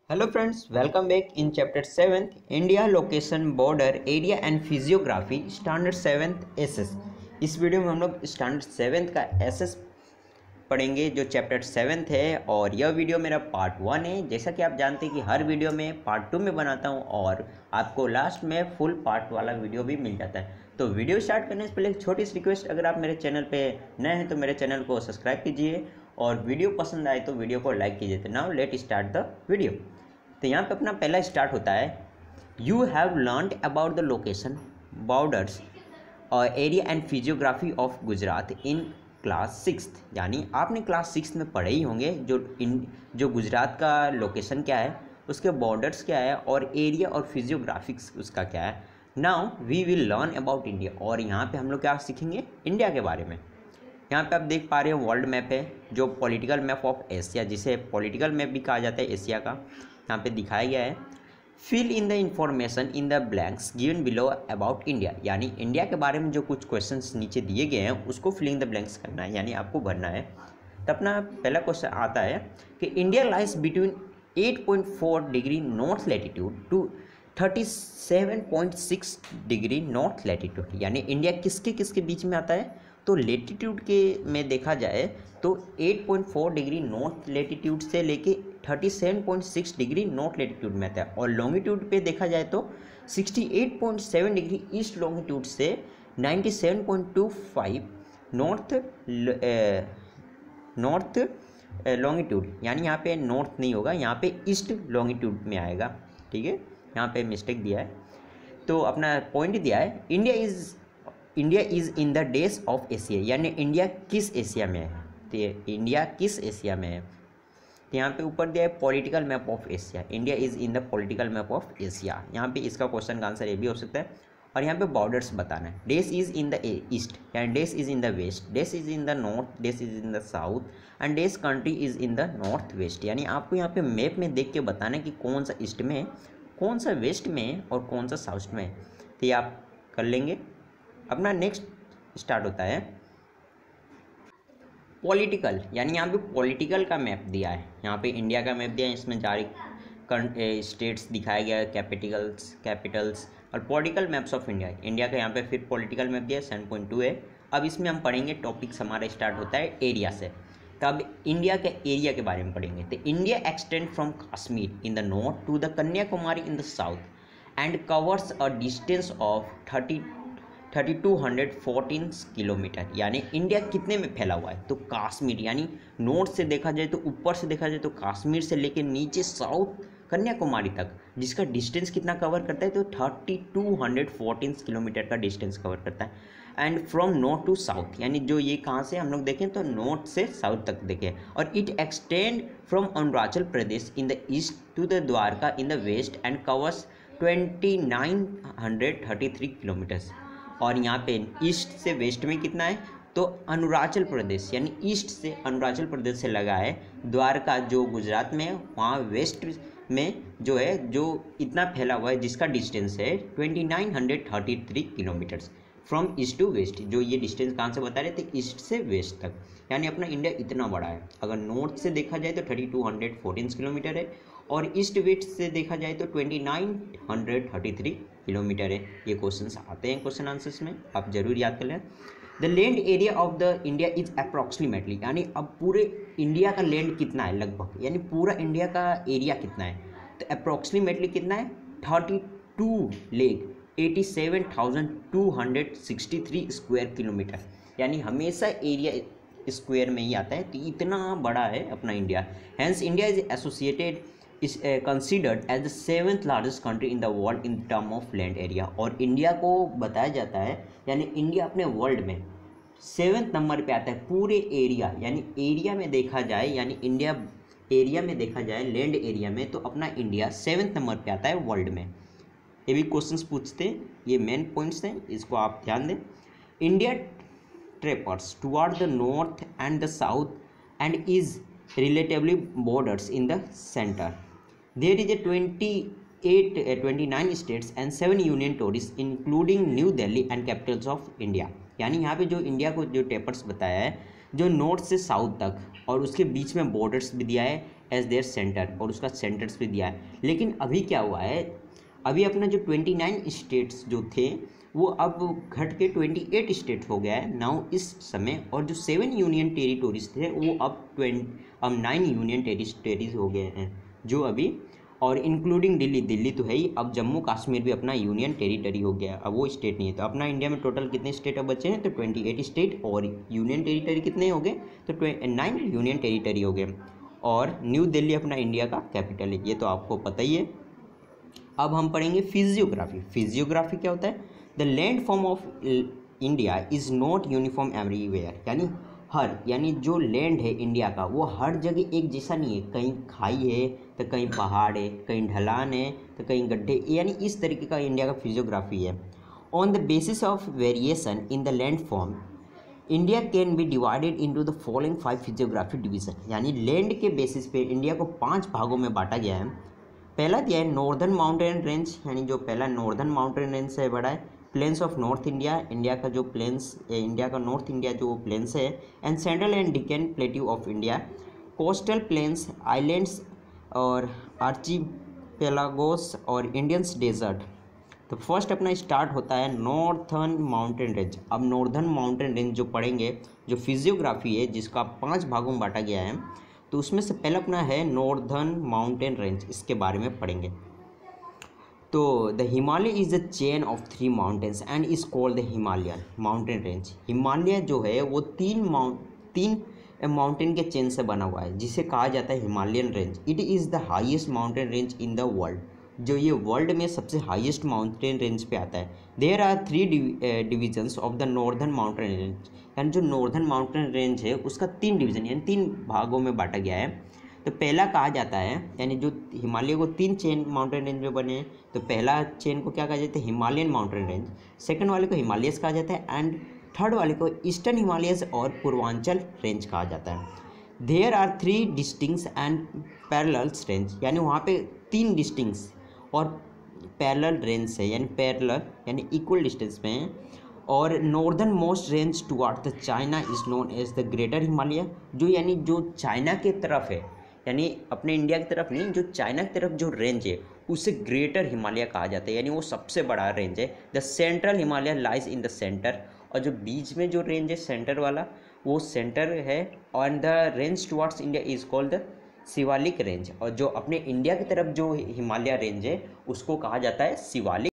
Hello friends, welcome back in chapter 7th India location border area and physiography standard 7th SS. इस video में हम लोग standard 7th का SS पढ़ेंगे जो चैप्टर 7th है। और यह वीडियो मेरा पार्ट 1 है। जैसा कि आप जानते हैं कि हर वीडियो में पार्ट 2 में बनाता हूं और आपको लास्ट में फुल पार्ट वाला वीडियो भी मिल जाता है। तो वीडियो स्टार्ट करने से पहले एक छोटी सी रिक्वेस्ट, अगर आप मेरे चैनल पे नए हैं तो मेरे चैनल को सब्सक्राइब कीजिए और वीडियो पसंद आए तो वीडियो को लाइक कीजिए। तो now let start the video. तो यहाँ पे अपना पहला स्टार्ट होता है, you have learned about the location borders और area and physiography of Gujarat in class 6th। यानी आपने क्लास 6 में पढ़े ही होंगे जो गुजरात का लोकेशन क्या है, उसके बॉर्डर्स क्या है और एरिया और फिजियोग्राफिक्स उसका क्या है। Now we will learn about India. और यहाँ पे हम लोग क्या सीखेंगे, इंडिया के बारे में। यहाँ पे आप देख पा रहे हो वर्ल्ड मैप है, जो पॉलिटिकल मैप ऑफ एशिया, जिसे पॉलिटिकल मैप भी कहा जाता है एशिया का, यहाँ पे दिखाया गया है। Fill in the information in the blanks given below about India. यानी इंडिया के बारे में जो कुछ क्वेश्चंस नीचे दिए गए हैं उसको फिल इन द ब्लैंक्स करना है, यानी आपको भरना है। तो अपना पहला क्वेश्चन आता है कि India lies between 8.4 degree north latitude to 37.6 degree north latitude. यानी इंडिया किसके किसके बीच में आता है, तो लेटीट्यूड के में देखा जाए तो 8.4 डिग्री नॉर्थ लेटीट्यूड से लेके 37.6 डिग्री नॉर्थ लेटीट्यूड में आता है। और लॉन्गिट्यूड पे देखा जाए तो 68.7 डिग्री ईस्ट लॉन्गिट्यूड से 97.25 नॉर्थ लॉन्गिट्यूड। यानी यहाँ पे नॉर्थ नहीं होगा, यहाँ पे ईस्ट लॉन्गिट्यूड में आएगा। ठीक है, यहाँ पे मिस्टेक दिया है। तो अपना पॉइंट दिया है, India is in the dash of Asia. यानी इंडिया किस एशिया में है, तो ये इंडिया किस एशिया में है। तो यहाँ पे ऊपर दिया है political map of Asia, India is in the political map of Asia. यहाँ पे इसका क्वेश्चन का आंसर ये भी हो सकता है। और यहाँ पे बॉर्डर्स बताना है, dash is in the east, यानी dash is in the west, dash is in the north, dash is in the south and dash country is in the north west. यानी आपको यहाँ पे मैप में देख के बताना है कि कौन सा ईस्ट में है, कौन सा वेस्ट में है और कौन सा साउथ में है। तो ये आप कर लेंगे। अपना नेक्स्ट स्टार्ट होता है पॉलिटिकल। यानी यहाँ पे पॉलिटिकल का मैप दिया है, यहाँ पे इंडिया का मैप दिया है, इसमें जारी स्टेट्स दिखाया गया है, कैपिटल्स और political maps of India. India का यहाँ पे फिर पॉलिटिकल मैप दिया है, 7.2 है। अब इसमें हम पढ़ेंगे, टॉपिक्स हमारा स्टार्ट होता है एरिया से। तो अब इंडिया के एरिया के बारे में पढ़ेंगे। तो India extend from Kashmir in the north to the Kanyakumari in the south and covers a distance of 3214 kilometre. यानी इंडिया कितने में फैला हुआ है, तो कश्मीर, यानी नॉर्थ से देखा जाए तो ऊपर से देखा जाए तो कश्मीर से लेकर नीचे साउथ कन्याकुमारी तक, जिसका डिस्टेंस कितना कवर करता है, तो 3214 किलोमीटर का डिस्टेंस कवर करता है। And from north to south, यानी जो ये कहाँ से हम लोग देखें तो नॉर्थ से साउथ तक देखें। और it extend from Arunachal Pradesh in the east to the Dwarka in the west and covers 2933 kilometres. और यहाँ पे ईस्ट से वेस्ट में कितना है, तो अरुणाचल प्रदेश, यानी ईस्ट से अरुणाचल प्रदेश से लगा है द्वारका जो गुजरात में है, वहाँ वेस्ट में जो है, जो इतना फैला हुआ है, जिसका डिस्टेंस है 2933 kilometres from east to west. जो ये डिस्टेंस कहाँ से बता रहे थे, ईस्ट से वेस्ट तक। यानी अपना इंडिया इतना बड़ा है। अगर नॉर्थ से देखा जाए तो 3214 किलोमीटर है और ईस्ट वेस्ट से देखा जाए तो 2933 किलोमीटर है। ये क्वेश्चंस आते हैं क्वेश्चन आंसर्स में, आप जरूर याद कर लें। The land area of the India is approximately, यानी अब पूरे इंडिया का लैंड कितना है लगभग, यानी पूरा इंडिया का एरिया कितना है, तो अप्रॉक्सीमेटली कितना है, 32,87,263 स्क्वायर किलोमीटर। यानी हमेशा एरिया स्क्वायर में ही आता है, तो इतना बड़ा है अपना India. Hence India is associated is considered as the 7th largest country in the world in term of land area। और इंडिया को बताया जाता है, यानी इंडिया अपने वर्ल्ड में 7th नंबर पे आता है पूरे एरिया, यानी एरिया में देखा जाए, यानी इंडिया एरिया में देखा जाए, लैंड एरिया में, तो अपना इंडिया 7th नंबर पे आता है वर्ल्ड में। ये भी क्वेश्चंस पूछते हैं, ये मेन पॉइंट्स हैं, इसको आप ध्यान दें। India tapers toward the north and the south and is relatively borders in the center. There is a 29 states and 7 union territories including New Delhi and capitals of India। यानी यहाँ पे जो India को जो टेपर्स बताया है, जो north से साउथ तक और उसके बीच में बॉर्डर्स भी दिया है एज देयर सेंटर, और उसका सेंटर्स भी दिया है। लेकिन अभी क्या हुआ है, अभी अपना जो 29 स्टेट्स जो थे वो अब घट के 28 स्टेट हो गया है नाउ इस समय, और जो 7 यूनियन टेरिटोरीज थे वो अब 9 यूनियन टेरिटरीज हो गए हैं जो अभी, और इंक्लूडिंग दिल्ली तो है ही, अब जम्मू कश्मीर भी अपना यूनियन टेरिटरी हो गया, अब वो स्टेट नहीं है। तो अपना इंडिया में टोटल कितने स्टेट अब बचे हैं, तो 28 स्टेट, और यूनियन टेरिटरी कितने हो गए, तो 9 यूनियन टेरिटरी हो गए। और न्यू दिल्ली अपना इंडिया का कैपिटल है, ये तो आपको पता ही है। अब हम पढ़ेंगे फिजियोग्राफी। फिजियोग्राफी क्या होता है, the land form of India is not uniform everywhere, यानी जो लैंड है इंडिया का वो हर जगह एक जैसा नहीं है, कहीं खाई है तो कहीं पहाड़ है, कहीं ढलान है तो कहीं गड्ढे, यानी इस तरीके का इंडिया का फिजियोग्राफी है। On the basis of variation in the land form India can be divided into the following 5 physiography division, यानी लैंड के बेसिस पे इंडिया को 5 भागों में बांटा गया है। पहला दिया है नॉर्दर्न माउंटेन रेंज, यानी जो पहला नॉर्दर्न माउंटेन रेंज से बड़ा है, plains of north India, India का जो प्लेन्स, इंडिया का नॉर्थ इंडिया जो प्लेन्स है, and central and Deccan plateau of India, coastal plains, islands और आर्चीपेलागोस और इंडियंस डेजर्ट। तो फर्स्ट अपना स्टार्ट होता है नॉर्थर्न माउंटेन रेंज। अब नॉर्दर्न माउंटेन रेंज जो पढ़ेंगे, जो फिजियोग्राफी है जिसका 5 भागों में बांटा गया है, तो उसमें से पहला अपना है नॉर्दर्न माउंटेन रेंज, इसके बारे में पढ़ेंगे। तो the Himalaya is the chain of 3 mountains and is called the Himalayan mountain range. Himalaya जो है वो तीन माउंटेन के चेन से बना हुआ है जिसे कहा जाता है Himalayan range. It is the highest mountain range in the world, जो ये वर्ल्ड में सबसे हाईएस्ट माउंटेन रेंज पे आता है। There are 3 divisions of the northern mountain range, यानी जो नॉर्दर्न माउंटेन रेंज है उसका 3 डिवीज़न यानी 3 भागों में बांटा गया है। तो पहला कहा जाता है, यानी जो हिमालय को 3 चेन माउंटेन रेंज में बने हैं, तो पहला चेन को क्या कहा जाता है, हिमालयन माउंटेन रेंज, सेकंड वाले को हिमालयस कहा जाता है, एंड थर्ड वाले को ईस्टर्न हिमालयस और पूर्वांचल रेंज कहा जाता है। There are 3 distinct and parallels range, यानी वहाँ पे 3 डिस्टिंक्ट और पैरेलल रेंज है, यानी पैरेलल यानी इक्वल डिस्टेंस में है। और northern most range toward the China is known as the greater Himalaya, जो यानी जो चाइना के तरफ है, यानी अपने इंडिया की तरफ नहीं, जो चाइना की तरफ जो रेंज है उसे ग्रेटर हिमालय कहा जाता है, यानी वो सबसे बड़ा रेंज है। The central Himalaya lies in the centre, और जो बीच में जो रेंज है सेंटर वाला वो सेंटर है। और the range towards India is called the Shivalik range, और जो अपने इंडिया की तरफ जो हिमालय रेंज है उसको कहा जाता है शिवालिक